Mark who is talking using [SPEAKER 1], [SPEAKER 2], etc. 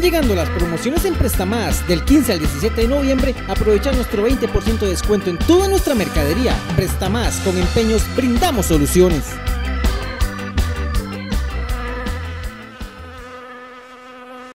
[SPEAKER 1] Están llegando las promociones en Prestamás del 15 al 17 de noviembre. Aprovecha nuestro 20% de descuento en toda nuestra mercadería. Prestamás, con empeños brindamos soluciones.